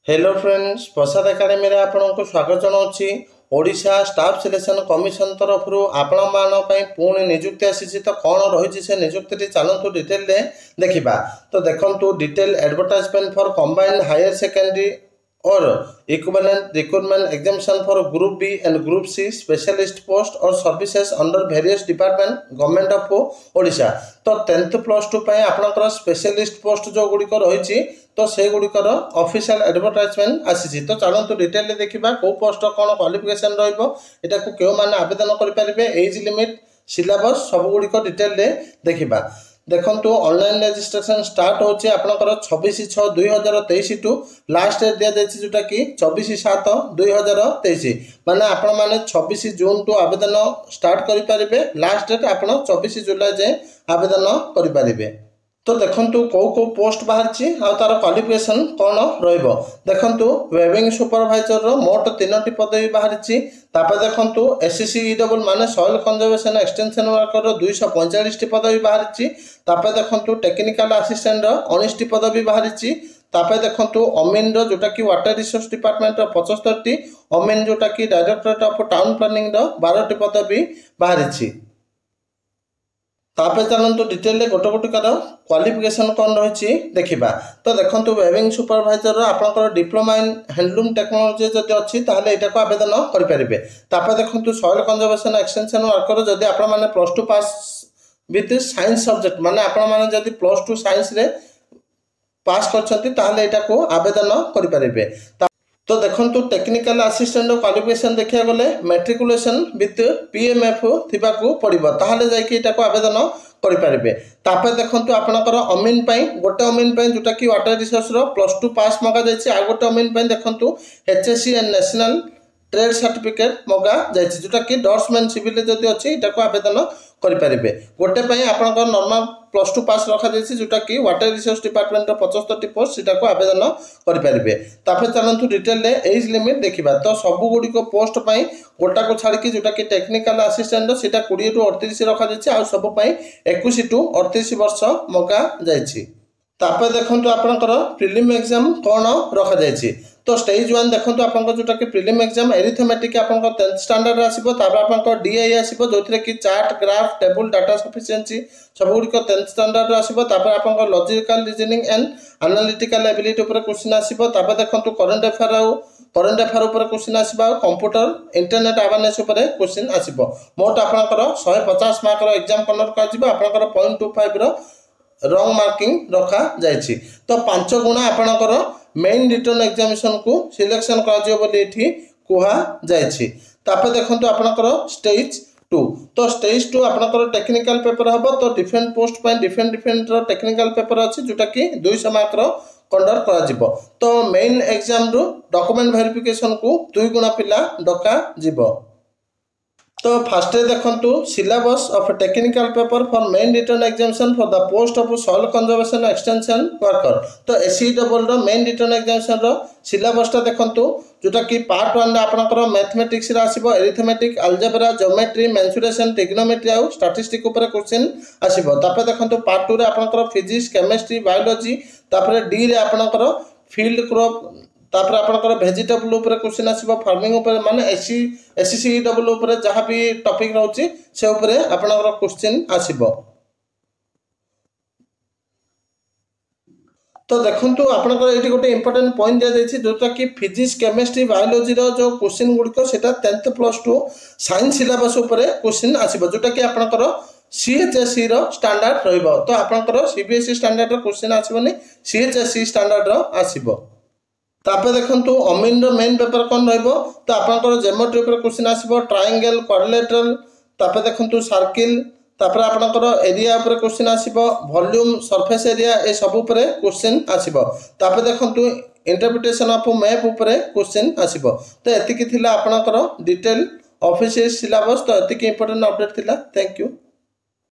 Hello friends, प्रसाद academy रे आपनको स्वागत जनाऊँगी। ओडिशा स्टाफ सिलेक्शन कमिशन तरफ आपण पुणी निजुक्ति आसी तो कौन रही से निजुक्ति चलतु डिटेल देखा। तो देखो detail advertisement for combined higher secondary और equivalent recruitment examination for group B and group C specialist post और services under various department government of Odisha. तो 10th + 2 आपंकर स्पेशलिस्ट पोस्ट जो गुड़िक रही तो से गुड़िकर ऑफिशियल एडवर्टाइजमेंट आसी। तो चलतु डिटेल देखा कौ पोस्ट कौन क्वालिफिकेशन रहा क्यों मैंने आवेदन करेंगे, एज लिमिट सिलेबस सब गुड़िक डिटेल देखा। देखो ऑनलाइन रजिस्ट्रेशन स्टार्ट होची आपनकर 26/6/2023 टू लास्ट डेट दिया जायछि जोटा कि 24/7/2023 माने आपण माने 26 जून टू आवेदन स्टार्ट करि परिबे। लास्ट डेट आपण 24 जुलाई जे आवेदन करि परिबे। तो देखंतु को पोस्ट बाहरची आ तार क्वालिफिकेशन कौन रहिबो। देखंतु वेबिंग सुपरवाइजर रो मोट 3टी पदवी बाहरची। तापर देखंतु SCCEW माने सॉइल कंजर्वेशन एक्सटेंशन वर्कर रो 245टी पदवी बाहरची। तापर देखंतु टेक्निकल असिस्टेंट रो 19टी पदवी बाहरची। तापर देखंतु अमीन रो जोटा कि वाटर रिसोर्स डिपार्टमेंट रो 75टी, अमीन जोटा कि डायरेक्टरेट ऑफ टाउन प्लानिंग रो 12टी पदवी बाहरची। तापर चलतु डिटेल गोटे गोटिकार क्वालिफिकेशन कौन रही देखा। तो देखो वेबिंग सुपरवाइजर आपंकर डिप्लोमा इन हैंडलूम टेक्नोलॉजी जब अच्छी ताहले एटा को आवेदन करेंगे। तापर देखो सॉइल कंजर्वेशन एक्सटेंशन वर्कर जदि आपण माने +2 पास विथ साइंस सब्जेक्ट माने आपण माने जदि +2 साइंस रे पास करछंती ताहले एटा को आवेदन करेंगे। तो देखो टेक्निकल असिस्टेंट क्वालिफिकेशन देखा गले मैट्रिकुलेशन विथ PMF थिबाकू पड़िबो ताहले जायकि एटा को आवेदन करि परिबे। तापर देखंतु आपनकर अमीन पई गोटे अमीन पई जोटा कि वाटर रिसोर्स रो +2 पास मगा जायछि। आ गोटे अमीन पई देखंतु HSC and national trade certificate मगा जायछि जोटा कि डॉर्समैन सिविल जदि अछि एटा को आवेदन करि परिबे। गोटे पई आपनकर नॉर्मल +2 पास रखा जायछि जोटा कि वाटर रिसोर्स डिपार्टमेंट रो 75टी पोस्ट सेटा को आवेदन करि परिबे। तापर चलंतु डिटेल ले एज लिमिट देखिबा। तो सब गुडी को पोस्ट पई गोटा को छाड़ी कि जोटा कि टेक्निकल असिस्टेंट सेटा 20 टू 38 रखा जायछि। आ सब पई 21 टू 38 वर्ष मगा जायछि। तापर देखंतु आपनकर प्रीलिम एग्जाम कौन रखा जायछि। तो स्टेज 1 देखंतु आपनकर जोटा कि प्रीलिम एग्जाम एरिथमेटिक आपनकर 10th स्टैंडर्ड आसीबो। तापर आपनकर DI आसीबो जोथिरे कि chart graph table data sufficiency सब गुडी को 10th स्टैंडर्ड आसीबो। तापर आपनकर logical reasoning and analytical ability ऊपर क्वेश्चन आसीबो। तापर देखंतु करंट अफेयर ऊपर क्वेश्चन आसीबो। कंप्यूटर इंटरनेट अवेयरनेस ऊपर क्वेश्चन आसीबो। मोट आपनकर 150 मार्क रो एग्जाम कंडक्ट काजिबो। आपनकर 0.25 रो रॉन्ग मार्किंग रखा जायछि। तो 5 गुणा आपनकर मेन रिटर्न एग्जामिनेशन को सिलेक्शन करा बोली एठी कुहा जायछि। तापर देखंतु आपनकर स्टेज 2। तो स्टेज 2 आपनकर टेक्निकल पेपर हबो। तो डिफरेंट पोस्ट पय डिफरेंट रो टेक्निकल पेपर अछि जोटा कि 200 मार्क रो कंडक्ट करा जिवो। तो मेन एग्जाम रो डॉक्यूमेंट वेरिफिकेशन को 2 गुणा पिला डका जिवो। तो फास्ट देखंतु syllabus of technical paper for main written examination for the post of soil conservation extension worker. तो SCEW रो मेन रिटर्न एग्जामिनेशन रो सिलेबस ता देखंतु जोटा कि पार्ट 1 रे आपनकर मैथमेटिक्स रे आसीबो, arithmetic, algebra, geometry, mensuration, trigonometry आ स्टैटिस्टिक्स ऊपर क्वेश्चन आसीबो। तापर देखंतु पार्ट 2 रे आपनकर फिजिक्स, केमिस्ट्री, बायोलॉजी, तापर D रे आपनकर फील्ड क्रॉप, तापर आपनकर वेजिटेबल ऊपर क्वेश्चन आसीबो, फार्मिंग ऊपर माने SCCEW ऊपर जहां भी टॉपिक रहउची से ऊपर आपनकर क्वेश्चन आसीबो। तो देखंतु आपनकर एठी गोटे इंपोर्टेंट पॉइंट दिया जायछि जोटा कि फिजिक्स, केमिस्ट्री, बायोलॉजी रो जो क्वेश्चन गुडको सेटा 10th + 2 साइंस सिलेबस ऊपर क्वेश्चन आसीबो जोटा कि आपनकर CHSE रो स्टैंडर्ड रहइबो। तो आपनकर CBSE स्टैंडर्ड रो क्वेश्चन आसीबोनी, CHSE स्टैंडर्ड रो आसीबो। तापर देखंतु अमीन रो मेन पेपर कौन रहिबो। तो आपनकर ज्योमेट्री ऊपर क्वेश्चन आसीबो, ट्रायंगल, क्वाड्रिलेटरल, तापर देखंतु सर्किल, तापर आपनकर एरिया ऊपर क्वेश्चन आसीबो, वॉल्यूम, सरफेस एरिया ए सब ऊपर क्वेश्चन आसीबो। तापर देखंतु इंटरप्रिटेशन ऑफ मैप ऊपर क्वेश्चन आसीबो। तो एतिकी थिला आपनकर डिटेल ऑफिशियल सिलेबस। तो एतिकी इंपोर्टेंट अपडेट थिला। Thank you.